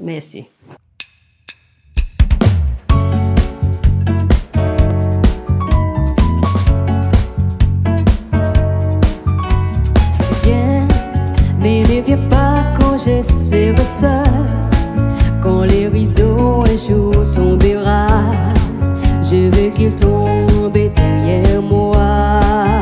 Merci. Viens, mais ne viens pas quand je serai seul. Quand les rideaux un jour tombera, je veux qu'il tombe derrière moi.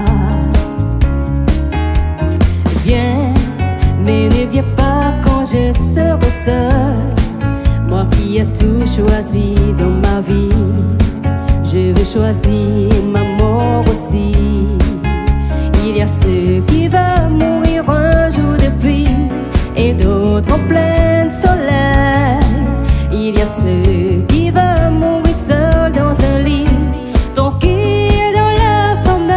Viens, mais ne viens pas quand je serai seul. Moi qui ai tout choisi dans ma vie, je veux choisir ma mort aussi. Il y a ceux qui veulent mourir un jour de pluie et d'autres en plein soleil. Il y a ceux qui veulent mourir seuls dans un lit, tranquille dans leur sommeil.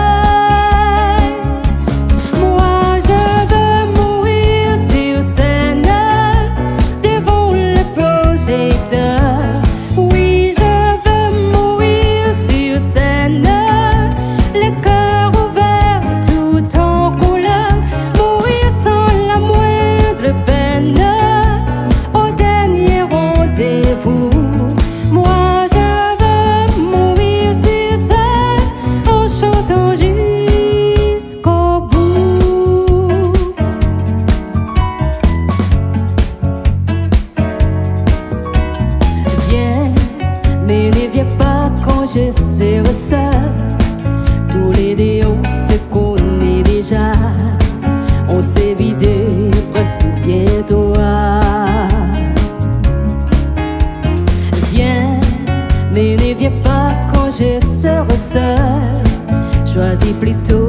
Moi je veux mourir sur scène, devant le projecteur. Oui, je veux mourir sur scène, le cœur ouvert tout en couleur. Mourir sans la moindre peine, au dernier rendez-vous. Moi je veux mourir sur scène, en chantant jusqu'au bout. Viens, mais ne viens pas quand je serai seul. Tous les deux on se connaît déjà, on s'est vidé presque bientôt. Viens, mais ne viens pas quand je serai seul. Choisis plutôt